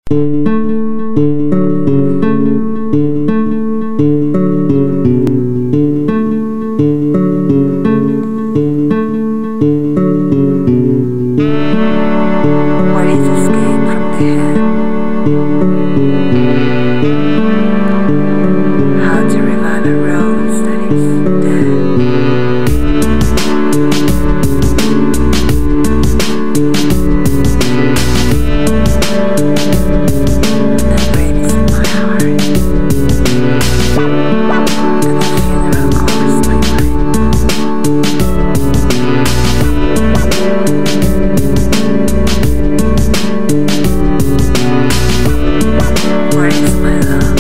What is escape from the head? How to revive a rose that is dead. The rain is in my heart, and the funeral covers my mind. Where is my love?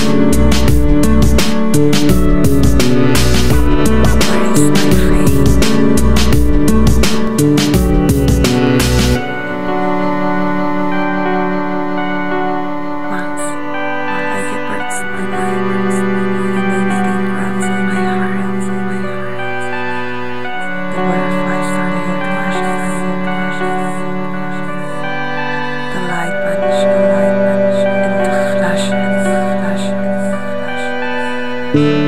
Where is my faith? Once, like a bird's my mind, and they begin grounds in my heart. The butterflies started into ashes. The light vanished into flashes.